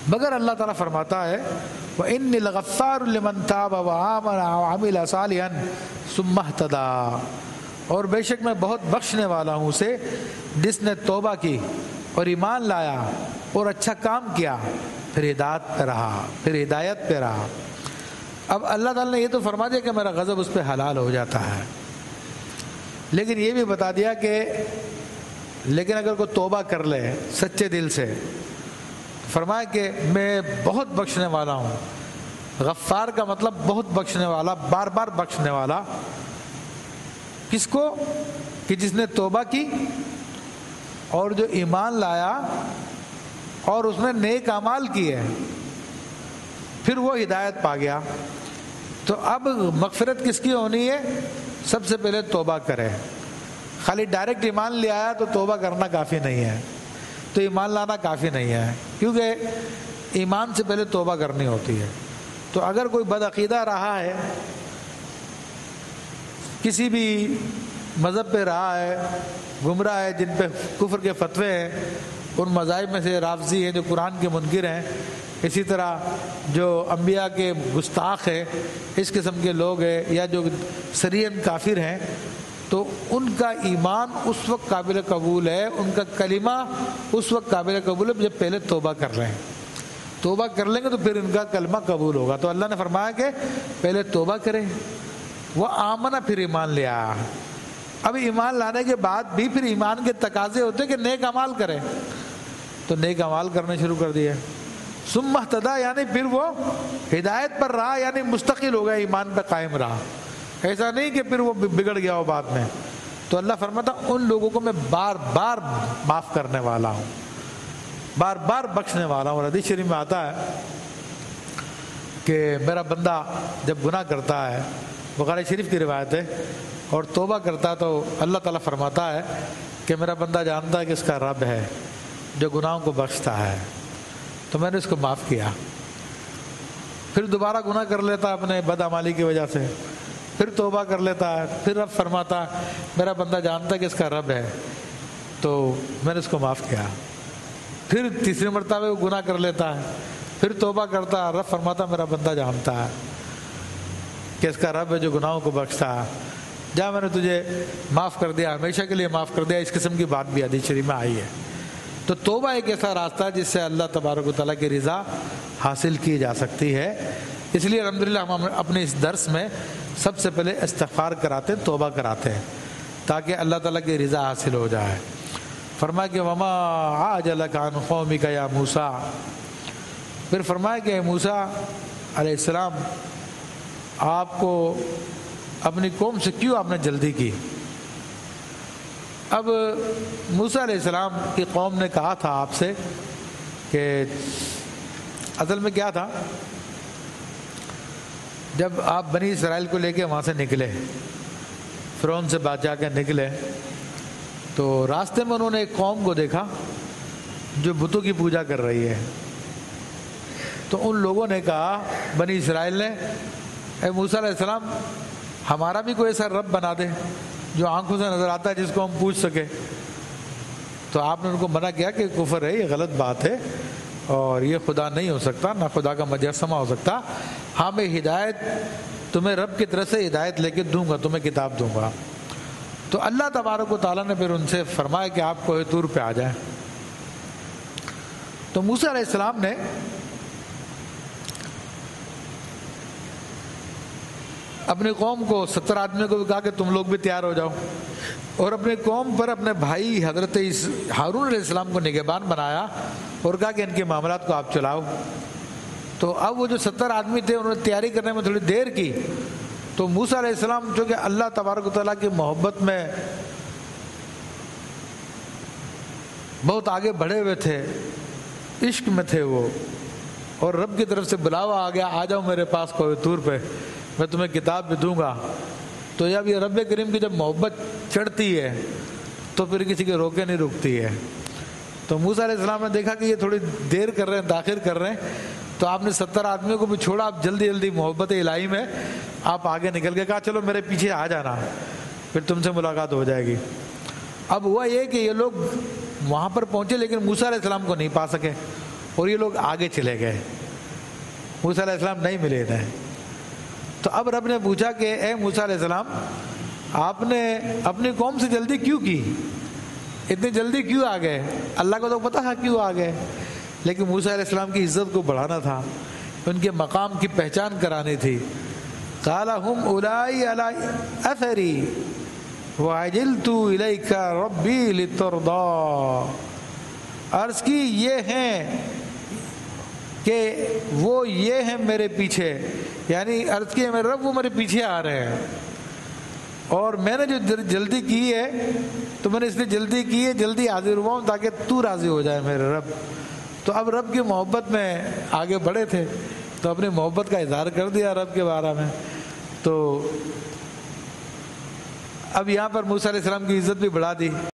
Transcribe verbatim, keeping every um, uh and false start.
مگر اللہ تعالیٰ فرماتا ہے وَإِنِّي لَغَفَّارٌ لِمَن تَابَ وَآمَنَ وَعَمِلَ صَالِحًا ثُمَّ اهْتَدَىٰ، اور بے شک میں بہت بخشنے والا ہوں اسے جس نے توبہ کی اور ایمان لایا اور اچھا کام کیا، پھر ہدایت پہ رہا پھر ہدایت پہ رہا۔ اب اللہ تعالیٰ نے یہ تو فرما دیا کہ میرا غضب اس پہ حلال ہو جاتا ہے، لیکن یہ بھی بتا دیا کہ لیکن اگر کوئی توبہ کر لے سچے دل سے، فرمایا کہ میں بہت بخشنے والا ہوں۔ غفار کا مطلب بہت بخشنے والا، بار بار بخشنے والا۔ کس کو؟ کہ جس نے توبہ کی اور جو ایمان لایا اور اس نے نیک اعمال کیے، پھر وہ ہدایت پا گیا۔ تو اب مغفرت کس کی ہونی ہے؟ سب سے پہلے توبہ کرے۔ خالی ڈائریکٹ ایمان لے آیا تو توبہ کرنا کافی نہیں ہے، تو ایمان لانا کافی نہیں ہے، کیونکہ ایمان سے پہلے توبہ کرنی ہوتی ہے۔ تو اگر کوئی بدعقیدہ رہا ہے، کسی بھی مذہب پہ رہا ہے، گمراہ ہے، جن پہ کفر کے فتوے ہیں، ان مذاہب میں سے رافضی ہیں جو قرآن کے منکر ہیں، اسی طرح جو انبیاء کے گستاخ ہیں، اس قسم کے لوگ ہیں، یا جو صریحاً کافر ہیں، تو ان کا ایمان اس وقت قابل قبول ہے، ان کا کلمہ اس وقت قابل قبول ہے جب پہلے توبہ کر لیں۔ توبہ کر لیں گے تو پھر ان کا کلمہ قبول ہوگا۔ تو اللہ نے فرمایا کہ پہلے توبہ کریں، وہ آمنہ پھر ایمان لے آیا۔ اب ایمان لانے کے بعد بھی پھر ایمان کے تقاضے ہوتے ہیں کہ نیک اعمال کریں، تو نیک اعمال کرنے شروع کر دیے۔ ثم اهتدى یعنی پھر وہ ہدایت پر رہا، یعنی مستقل ہو گیا، ایمان پہ قائم رہا، ایسا نہیں کہ پھر وہ بگڑ گیا ہو بعد میں۔ تو اللہ فرماتا ان لوگوں کو میں بار بار معاف کرنے والا ہوں، بار بار بخشنے والا ہوں۔ اور حدیث شریف میں آتا ہے کہ میرا بندہ جب گناہ کرتا ہے، بخاری شریف کی روایت ہے، اور توبہ کرتا ہے، تو اللہ تعالیٰ فرماتا ہے کہ میرا بندہ جانتا ہے کہ اس کا رب ہے جو گناہوں کو بخشتا ہے، تو میں نے اس کو معاف کیا۔ پھر دوبارہ گناہ کر لیتا اپنے بدعمالی کی وجہ سے، پھر توبہ کر لیتا ہے، پھر رب فرماتا میرا بندہ جانتا ہے کہ اس کا رب ہے، تو میں نے اس کو معاف کیا۔ پھر تیسری مرتبہ وہ گناہ کر لیتا ہے، پھر توبہ کرتا ہے، رب فرماتا میرا بندہ جانتا ہے کہ اس کا رب ہے جو گناہوں کو بخشتا ہے، جا میں نے تجھے معاف کر دیا، ہمیشہ کے لیے معاف کر دیا۔ اس قسم کی بات بھی حدیث شریف میں آئی ہے۔ تو توبہ ایک ایسا راستہ ہے جس سے اللہ تبارک و تعالیٰ کی رضا حاصل کی جا سکتی ہے۔ اس لیے الحمدللہ ہم اپنے اس درس میں سب سے پہلے استغفار کراتے ہیں، توبہ کراتے ہیں، تاکہ اللہ تعالیٰ کی رضا حاصل ہو جائے۔ فرمایا کہ وما عاجلک عن قومک یا موسیٰ، پھر فرمایا کہ موسیٰ علیہ السلام آپ کو اپنی قوم سے کیوں آپ نے جلدی کی؟ اب موسیٰ علیہ السلام کی قوم نے کہا تھا آپ سے کہ اصل میں کیا تھا، جب آپ بنی اسرائیل کو لے کے وہاں سے نکلے، فرعون سے بادشاہ کے نکلے، تو راستے میں انہوں نے ایک قوم کو دیکھا جو بتوں کی پوجا کر رہی ہے۔ تو ان لوگوں نے کہا، بنی اسرائیل نے، اے موسیٰ علیہ السلام ہمارا بھی کوئی ایسا رب بنا دے جو آنکھوں سے نظر آتا ہے، جس کو ہم پوچھ سکے۔ تو آپ نے ان کو منع کیا کہ کفر ہے، یہ غلط بات ہے، اور یہ خدا نہیں ہو سکتا، نہ خدا کا مجسمہ ہو سکتا۔ ہاں میں ہدایت تمہیں رب کی طرف سے ہدایت لے کے دوں گا، تمہیں کتاب دوں گا۔ تو اللہ تبارک و تعالیٰ نے پھر ان سے فرمایا کہ آپ کوہ طور پہ آ جائیں۔ تو موسیٰ علیہ السلام نے اپنی قوم کو، ستر آدمیوں کو بھی کہا کہ تم لوگ بھی تیار ہو جاؤ، اور اپنی قوم پر اپنے بھائی حضرت ہارون علیہ السلام کو نگہبان بنایا اور کہا کہ ان کے معاملات کو آپ چلاؤ۔ تو اب وہ جو ستر آدمی تھے انہوں نے تیاری کرنے میں تھوڑی دیر کی، تو موسیٰ علیہ السلام چونکہ اللہ تبارک و تعالیٰ کی محبت میں بہت آگے بڑھے ہوئے تھے، عشق میں تھے وہ، اور رب کی طرف سے بلاوا آ گیا، آ جاؤ میرے پاس کوہ طور پہ، میں تمہیں کتاب بھی دوں گا۔ تو جب یہ رب کریم کی جب محبت چڑھتی ہے تو پھر کسی کے روکے نہیں رکتی ہے۔ تو موسیٰ علیہ السلام نے دیکھا کہ یہ تھوڑی دیر کر رہے ہیں، تاخیر کر رہے ہیں، تو آپ نے ستر آدمیوں کو بھی چھوڑا، آپ جلدی جلدی محبت الہی میں آپ آگے نکل کے کہا چلو میرے پیچھے آ جانا، پھر تم سے ملاقات ہو جائے گی۔ اب ہوا یہ کہ یہ لوگ وہاں پر پہنچے لیکن موسیٰ علیہ السلام کو نہیں پا سکے، اور یہ لوگ آگے چلے گئے، موسیٰ علیہ السلام نہیں ملے انہیں۔ تو اب رب نے پوچھا کہ اے موسیٰ علیہ السلام، آپ نے اپنی قوم سے جلدی کیوں کی، اتنی جلدی کیوں آ گئے؟ اللہ کو تو پتہ تھا کیوں آ گئے، لیکن موسیٰ علیہ السلام کی عزت کو بڑھانا تھا، ان کے مقام کی پہچان کرانی تھی۔ قال هم اولائی علی اثری وعجلت الیک ربی لترضی، عرض کی یہ ہیں کہ وہ یہ ہیں میرے پیچھے، یعنی عرض کی میرے رب وہ میرے پیچھے آ رہے ہیں، اور میں نے جو جلدی کی ہے تو میں نے اس لیے جلدی کی ہے، جلدی حاضر ہوا ہوں تاکہ تو راضی ہو جائے میرے رب۔ تو اب رب کی محبت میں آگے بڑھے تھے تو اپنی محبت کا اظہار کر دیا رب کے بارے میں۔ تو اب یہاں پر موسیٰ علیہ السلام کی عزت بھی بڑھا دی۔